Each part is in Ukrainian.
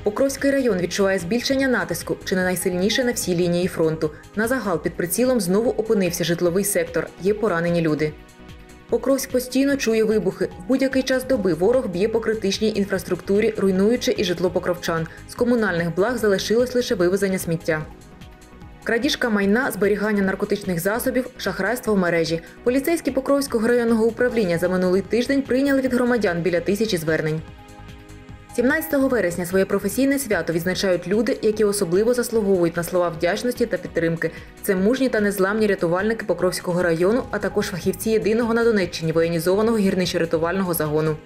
Покровський район відчуває збільшення натиску, чи не найсильніше на всій лінії фронту. На загал під прицілом знову опинився житловий сектор. Є поранені люди. Покровськ постійно чує вибухи. В будь-який час доби ворог б'є по критичній інфраструктурі, руйнуючи і житло покровчан. З комунальних благ залишилось лише вивезення сміття. Крадіжка майна, зберігання наркотичних засобів, шахрайство в мережі. Поліцейські Покровського районного управління за минулий тиждень прийняли від громадян біля 1000 звернень. 17 вересня своє професійне свято відзначають люди, які особливо заслуговують на слова вдячності та підтримки. Це мужні та незламні рятувальники Покровського району, а також фахівці єдиного на Донеччині воєнізованого гірничо-рятувального загону.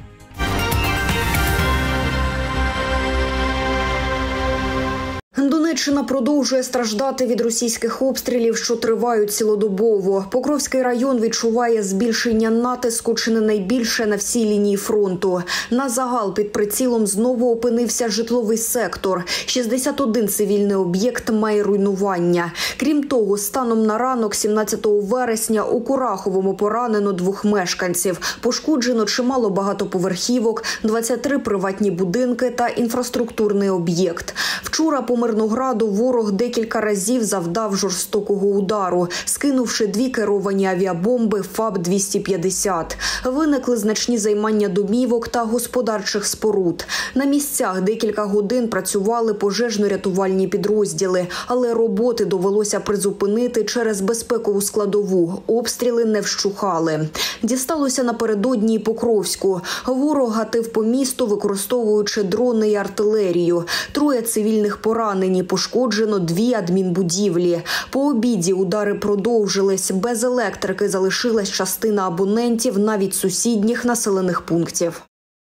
Донеччина продовжує страждати від російських обстрілів, що тривають цілодобово. Покровський район відчуває збільшення натиску чи не найбільше на всій лінії фронту. На загал під прицілом знову опинився житловий сектор. 61 цивільний об'єкт має руйнування. Крім того, станом на ранок 17 вересня у Кураховому поранено 2 мешканців. Пошкоджено чимало багатоповерхівок, 23 приватні будинки та інфраструктурний об'єкт. Вчора по Мирнограду ворог декілька разів завдав жорстокого удару, скинувши 2 керовані авіабомби ФАБ-250. Виникли значні займання домівок та господарчих споруд. На місцях декілька годин працювали пожежно-рятувальні підрозділи, але роботи довелося призупинити через безпекову складову. Обстріли не вщухали. Дісталося напередодні і Покровську. Ворог гатив по місту, використовуючи дрони і артилерію. 3 цивільних поранені, пошкоджено 2 адмінбудівлі. По обіді удари продовжились. Без електрики залишилась частина абонентів навіть сусідніх населених пунктів.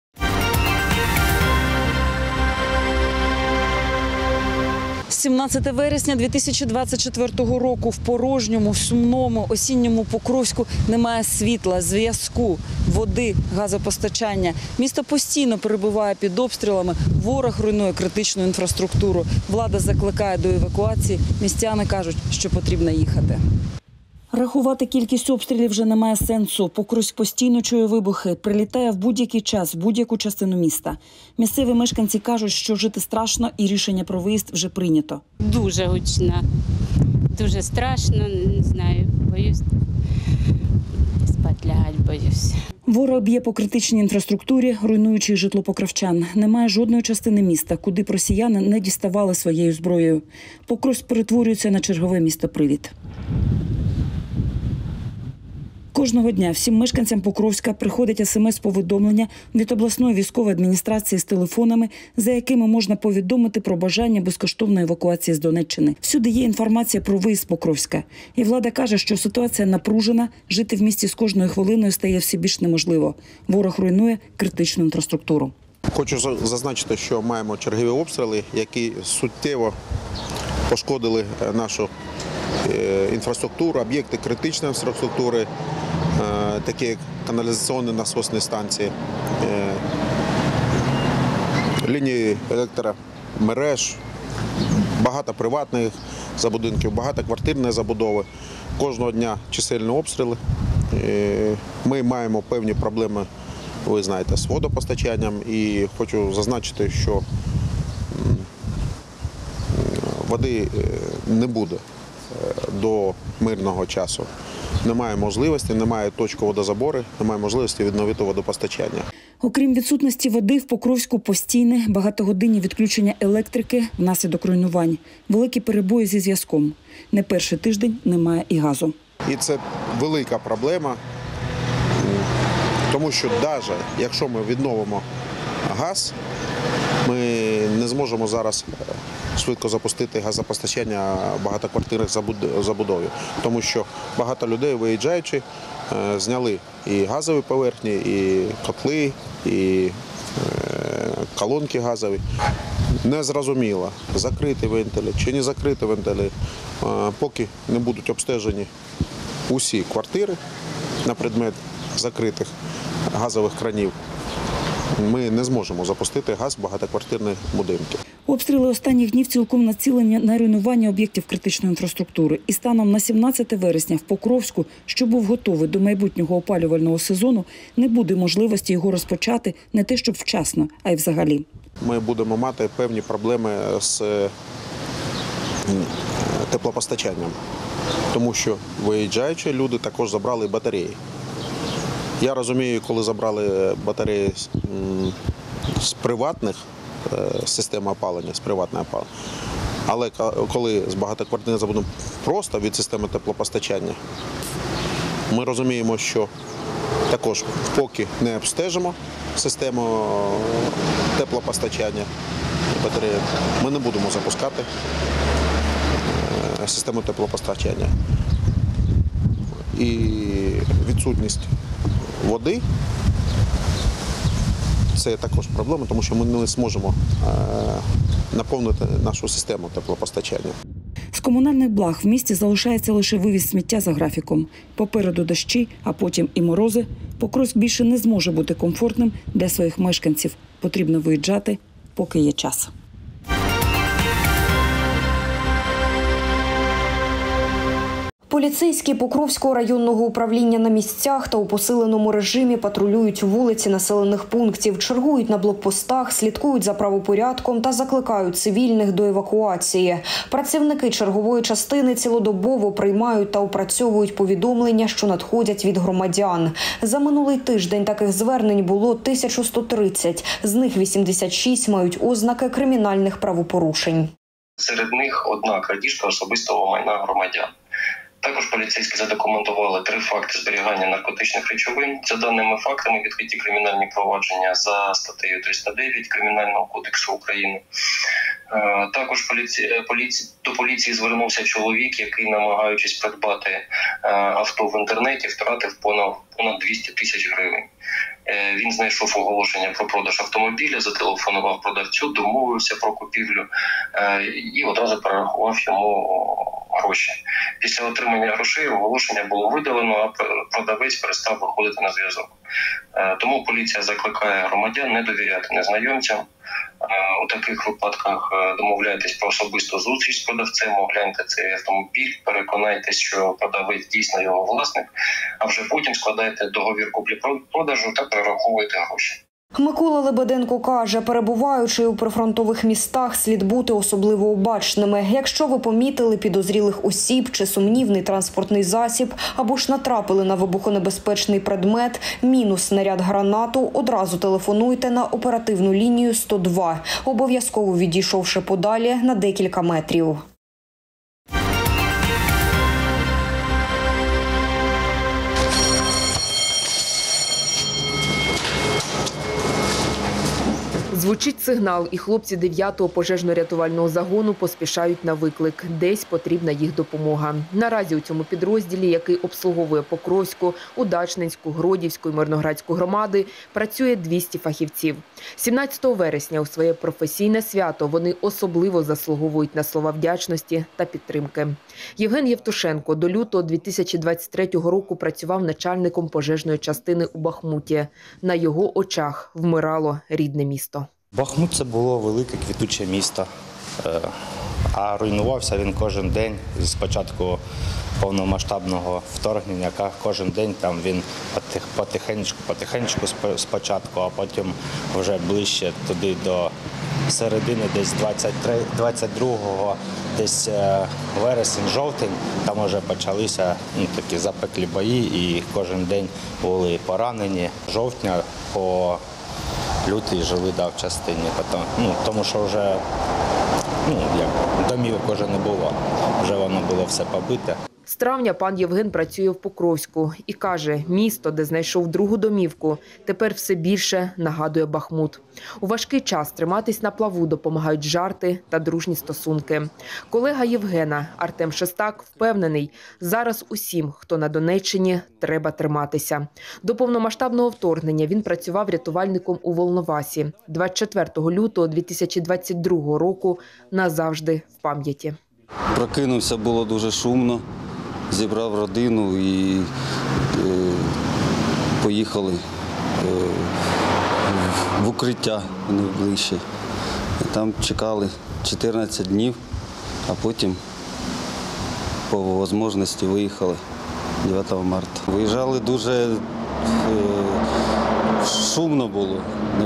17 вересня 2024 року в порожньому, сумному, осінньому Покровську немає світла, зв'язку, води, газопостачання. Місто постійно перебуває під обстрілами, ворог руйнує критичну інфраструктуру. Влада закликає до евакуації, містяни кажуть, що потрібно їхати. Рахувати кількість обстрілів вже немає сенсу. Покровськ постійно чує вибухи, прилітає в будь-який час, в будь-яку частину міста. Місцеві мешканці кажуть, що жити страшно і рішення про виїзд вже прийнято. Дуже гучна, дуже страшно, не знаю, боюсь. Спать лягать боюсь. Ворог б'є по критичній інфраструктурі, руйнуючи житло покровчан. Немає жодної частини міста, куди б росіяни не діставали своєю зброєю. Покровськ перетворюється на чергове місто-привід. Кожного дня всім мешканцям Покровська приходять смс-повідомлення від обласної військової адміністрації з телефонами, за якими можна повідомити про бажання безкоштовної евакуації з Донеччини. Всюди є інформація про виїзд з Покровська. І влада каже, що ситуація напружена, жити в місті з кожною хвилиною стає все більш неможливо. Ворог руйнує критичну інфраструктуру. Хочу зазначити, що маємо чергові обстріли, які суттєво пошкодили нашу інфраструктуру, об'єкти критичної інфраструктури, такі як каналізаційні насосні станції, лінії електромереж, багато приватних забудинків, багатоквартирної забудови. Кожного дня чисельні обстріли. Ми маємо певні проблеми, ви знаєте, з водопостачанням, і хочу зазначити, що води не буде до мирного часу. Немає можливості, немає точки водозабору, немає можливості відновити водопостачання. Окрім відсутності води, в Покровську постійне багатогодинні відключення електрики внаслідок руйнувань. Великі перебої зі зв'язком. Не перший тиждень немає і газу. І це велика проблема, тому що навіть якщо ми відновимо газ, ми не зможемо зараз швидко запустити газопостачання багатоквартирних забудові, тому що багато людей, виїжджаючи, зняли і газові поверхні, і котли, і колонки газові. Незрозуміло, закриті вентилі чи не закриті вентилі, поки не будуть обстежені усі квартири на предмет закритих газових кранів. Ми не зможемо запустити газ в багатоквартирні будинки. Обстріли останніх днів цілком націлені на руйнування об'єктів критичної інфраструктури. І станом на 17 вересня в Покровську, що був готовий до майбутнього опалювального сезону, не буде можливості його розпочати не те, щоб вчасно, а й взагалі. ми будемо мати певні проблеми з теплопостачанням, тому що виїжджаючи, люди також забрали батареї. Я розумію, коли забрали батареї з приватних систем опалення, з приватної опалення, але коли з багатоквартирних забудов просто від системи теплопостачання, ми розуміємо, що також поки не обстежимо систему теплопостачання батареї, ми не будемо запускати систему теплопостачання. І відсутність води – це також проблема, тому що ми не зможемо наповнити нашу систему теплопостачання. З комунальних благ в місті залишається лише вивіз сміття за графіком. Попереду дощі, а потім і морози. Покровськ більше не зможе бути комфортним для своїх мешканців. Потрібно виїжджати, поки є час. Поліцейські Покровського районного управління на місцях та у посиленому режимі патрулюють вулиці населених пунктів, чергують на блокпостах, слідкують за правопорядком та закликають цивільних до евакуації. Працівники чергової частини цілодобово приймають та опрацьовують повідомлення, що надходять від громадян. За минулий тиждень таких звернень було 1130, з них 86 мають ознаки кримінальних правопорушень. Серед них одна крадіжка особистого майна громадян. Також поліцейські задокументували 3 факти зберігання наркотичних речовин. За даними фактами відкриті кримінальні провадження за статтею 309 Кримінального кодексу України. Також до поліції звернувся чоловік, який, намагаючись придбати авто в інтернеті, втратив понад 200 тисяч гривень. Він знайшов оголошення про продаж автомобіля, зателефонував продавцю, домовився про купівлю і одразу перерахував йому гроші. Після отримання грошей оголошення було видалено, а продавець перестав виходити на зв'язок. Тому поліція закликає громадян не довіряти незнайомцям. У таких випадках домовляйтесь про особисту зустріч з продавцем, огляньте цей автомобіль, переконайтесь, що продавець дійсно його власник, а вже потім складайте договір куплі-продажу та перераховуйте гроші. Микола Лебеденко каже, перебуваючи у прифронтових містах, слід бути особливо обачними. Якщо ви помітили підозрілих осіб чи сумнівний транспортний засіб, або ж натрапили на вибухонебезпечний предмет, міну, снаряд, гранату, одразу телефонуйте на оперативну лінію 102, обов'язково відійшовши подалі на декілька метрів. Звучить сигнал, і хлопці 9-го пожежно-рятувального загону поспішають на виклик. Десь потрібна їх допомога. Наразі у цьому підрозділі, який обслуговує Покровську, Удачненську, Гродівську і Мирноградську громади, працює 200 фахівців. 17 вересня у своє професійне свято вони особливо заслуговують на слова вдячності та підтримки. Євген Євтушенко до лютого 2023 року працював начальником пожежної частини у Бахмуті. На його очах вмирало рідне місто. Бахмут – це було велике квітуче місто, а руйнувався він кожен день з початку повномасштабного вторгнення. Кожен день там він потихеньку спочатку, а потім вже ближче туди до середини, десь 22-го, десь вересень-жовтень, там вже почалися такі запеклі бої, і кожен день були поранені. Жовтня по лютий жили в частині, тому що вже домівок вже не було, вже воно було все побите. З травня пан Євген працює в Покровську і каже, місто, де знайшов другу домівку, тепер все більше нагадує Бахмут. У важкий час триматись на плаву допомагають жарти та дружні стосунки. Колега Євгена Артем Шестак впевнений, зараз усім, хто на Донеччині, треба триматися. До повномасштабного вторгнення він працював рятувальником у Волновасі. 24 лютого 2022 року назавжди в пам'яті. Прокинувся, було дуже шумно, зібрав родину і поїхали в укриття найближче. Там чекали 14 днів, а потім по можливості виїхали 9 марта. Виїжджали дуже в шумно було.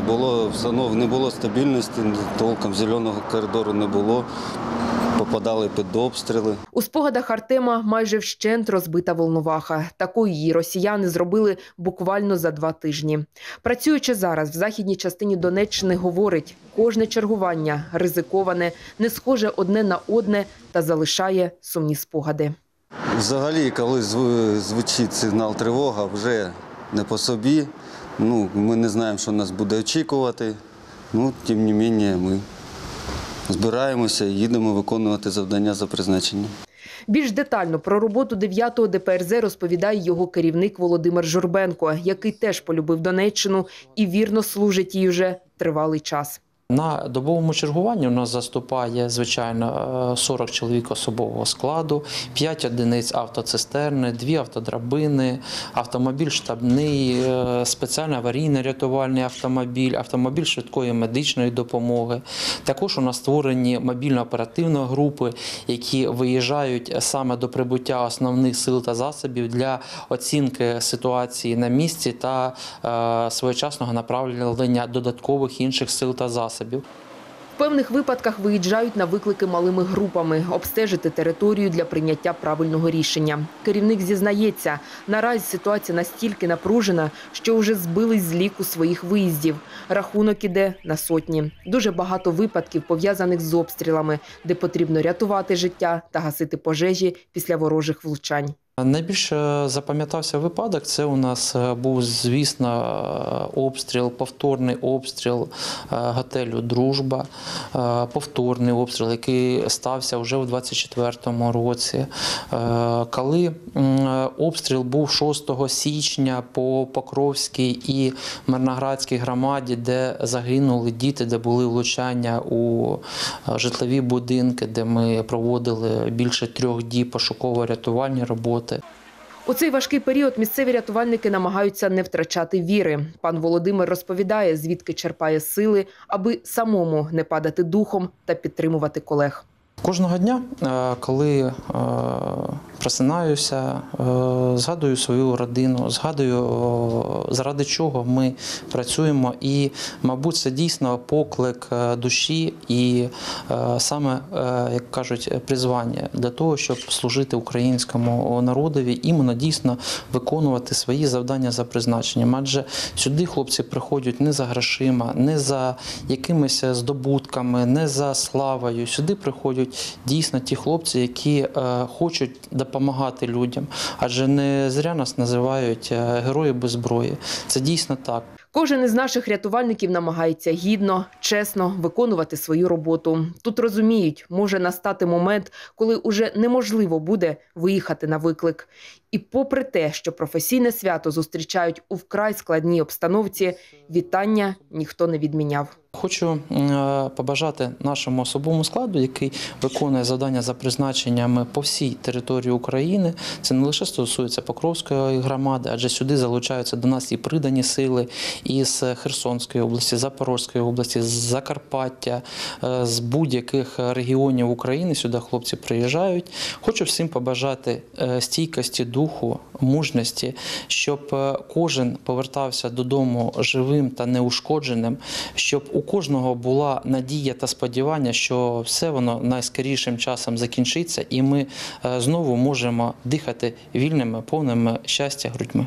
Не було стабільності, толком зеленого коридору не було. Попадали під обстріли. У спогадах Артема майже вщент розбита Волноваха. Таку її росіяни зробили буквально за 2 тижні. Працюючи зараз в західній частині Донеччини, говорить, кожне чергування ризиковане, не схоже одне на одне та залишає сумні спогади. Взагалі, коли звучить сигнал тривога, вже не по собі. Ми не знаємо, що нас буде очікувати. Тим не менше, ми збираємося і їдемо виконувати завдання за призначенням. Більш детально про роботу 9-го ДПРЗ розповідає його керівник Володимир Журбенко, який теж полюбив Донеччину і вірно служить їй вже тривалий час. На добовому чергуванні у нас заступає, звичайно, 40 чоловік особового складу, 5 одиниць автоцистерни, 2 автодрабини, автомобіль штабний, спеціальний аварійно-рятувальний автомобіль, автомобіль швидкої медичної допомоги. Також у нас створені мобільно-оперативні групи, які виїжджають саме до прибуття основних сил та засобів для оцінки ситуації на місці та своєчасного направлення додаткових інших сил та засобів. В певних випадках виїжджають на виклики малими групами, обстежити територію для прийняття правильного рішення. Керівник зізнається, наразі ситуація настільки напружена, що вже збились з ліку своїх виїздів. Рахунок іде на сотні. Дуже багато випадків, пов'язаних з обстрілами, де потрібно рятувати життя та гасити пожежі після ворожих влучань. Найбільше запам'ятався випадок, це у нас був, звісно, обстріл, повторний обстріл готелю «Дружба», повторний обстріл, який стався вже у 24-му році. Коли обстріл був 6 січня по Покровській і Мирноградській громаді, де загинули діти, де були влучання у житлові будинки, де ми проводили більше 3 діб пошуково-рятувальні роботи. У цей важкий період місцеві рятувальники намагаються не втрачати віри. Пан Володимир розповідає, звідки черпає сили, аби самому не падати духом та підтримувати колег. Кожного дня, коли просинаюся, згадую свою родину, згадую, заради чого ми працюємо. І, мабуть, це дійсно поклик душі і саме, як кажуть, призвання для того, щоб служити українському народові, іменно дійсно виконувати свої завдання за призначенням. Адже сюди хлопці приходять не за грошима, не за якимись здобутками, не за славою. Сюди приходять дійсно ті хлопці, які хочуть допомагати людям. Адже не зря нас називають герої без зброї. Це дійсно так. Кожен із наших рятувальників намагається гідно, чесно виконувати свою роботу. Тут розуміють, може настати момент, коли уже неможливо буде виїхати на виклик. І попри те, що професійне свято зустрічають у вкрай складній обстановці, вітання ніхто не відміняв. Хочу побажати нашому особовому складу, який виконує завдання за призначеннями по всій території України. Це не лише стосується Покровської громади, адже сюди залучаються до нас і придані сили із Херсонської області, Запорізької області, з Закарпаття, з будь-яких регіонів України сюди хлопці приїжджають. Хочу всім побажати стійкості духу, мужності, щоб кожен повертався додому живим та неушкодженим, щоб у кожного була надія та сподівання, що все воно найскорішим часом закінчиться і ми знову можемо дихати вільними, повними щастя грудьми.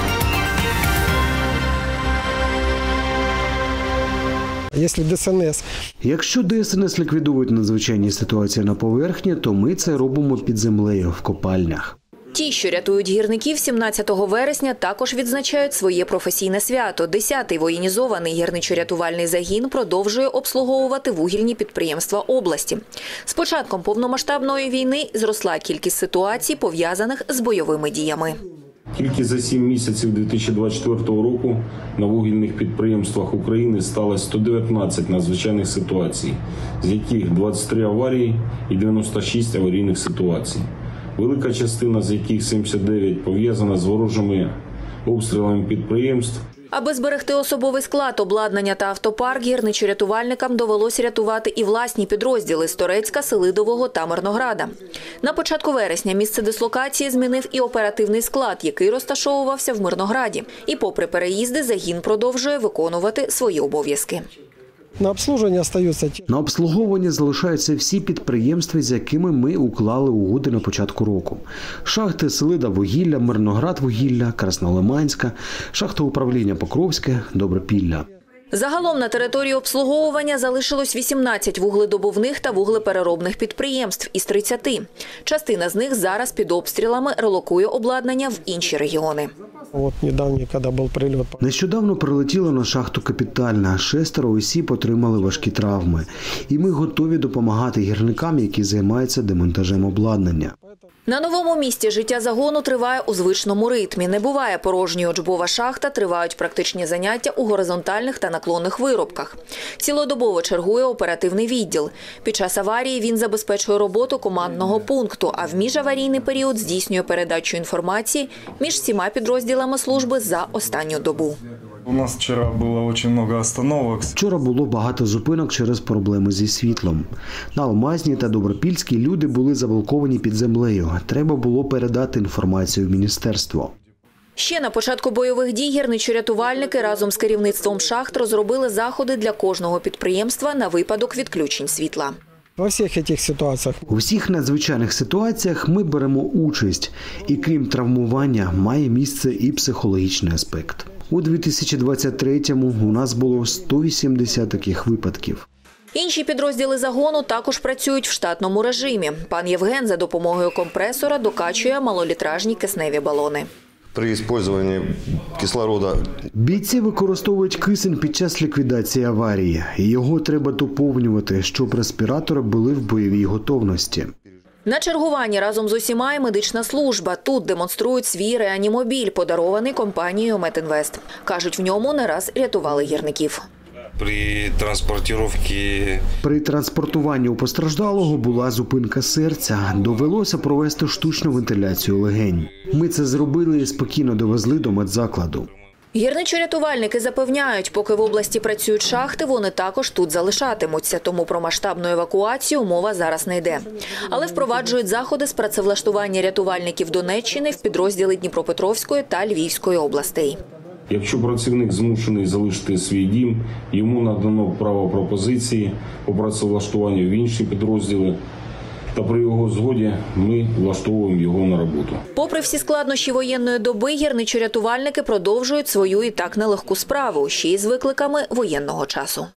Якщо ДСНС ліквідують надзвичайні ситуації на поверхні, то ми це робимо під землею в копальнях. Ті, що рятують гірників, 17 вересня також відзначають своє професійне свято. 10-й воєнізований гірничо-рятувальний загін продовжує обслуговувати вугільні підприємства області. З початком повномасштабної війни зросла кількість ситуацій, пов'язаних з бойовими діями. Тільки за 7 місяців 2024 року на вугільних підприємствах України сталося 119 надзвичайних ситуацій, з яких 23 аварії і 96 аварійних ситуацій. Велика частина з яких 79 пов'язана з ворожими обстрілами підприємств. Аби зберегти особовий склад, обладнання та автопарк, гірничо-рятувальникам довелося рятувати і власні підрозділи з Торецька, Селидового та Мирнограда. На початку вересня місце дислокації змінив і оперативний склад, який розташовувався в Мирнограді. І попри переїзди, загін продовжує виконувати свої обов'язки. На обслуговування залишаються всі підприємства, з якими ми уклали угоди на початку року. Шахти Селидоввугілля, Мирноградвугілля, Краснолиманська, шахта управління Покровське, Добропілля. Загалом на території обслуговування залишилось 18 вугледобувних та вуглепереробних підприємств із 30. Частина з них зараз під обстрілами релокує обладнання в інші регіони. Нещодавно прилетіло на шахту «Капітальна». 6 осіб отримали важкі травми. І ми готові допомагати гірникам, які займаються демонтажем обладнання. На новому місці життя загону триває у звичному ритмі. Не буває порожньою учбова шахта, тривають практичні заняття у горизонтальних та наклонних виробках. Цілодобово чергує оперативний відділ. Під час аварії він забезпечує роботу командного пункту, а в міжаварійний період здійснює передачу інформації між всіма підрозділами служби за останню добу. У нас вчора було дуже багато остановок. Вчора було багато зупинок через проблеми зі світлом. На Алмазній та Добропільській люди були заблоковані під землею. Треба було передати інформацію в міністерство. Ще на початку бойових дій гірничо-рятувальники разом з керівництвом шахт розробили заходи для кожного підприємства на випадок відключень світла. У всіх надзвичайних ситуаціях ми беремо участь. І крім травмування, має місце і психологічний аспект. У 2023-му у нас було 180 таких випадків. Інші підрозділи загону також працюють в штатному режимі. Пан Євген за допомогою компресора докачує малолітражні кисневі балони. При використанні кислороду бійці використовують кисень під час ліквідації аварії. Його треба доповнювати, щоб респіратори були в бойовій готовності. На чергуванні разом з усіма і медична служба. Тут демонструють свій реанімобіль, подарований компанією «Метінвест». Кажуть, в ньому не раз рятували гірників. При транспортуванні у постраждалого була зупинка серця. Довелося провести штучну вентиляцію легень. Ми це зробили і спокійно довезли до медзакладу. Гірничо-рятувальники запевняють, поки в області працюють шахти, вони також тут залишатимуться. Тому про масштабну евакуацію мова зараз не йде. Але впроваджують заходи з працевлаштування рятувальників Донеччини в підрозділи Дніпропетровської та Львівської областей. Якщо працівник змушений залишити свій дім, йому надано право пропозиції по працевлаштуванню в інші підрозділи. Та при його згоді ми влаштовуємо його на роботу. Попри всі складнощі воєнної доби, гірничо-рятувальники продовжують свою і так нелегку справу, ще й з викликами воєнного часу.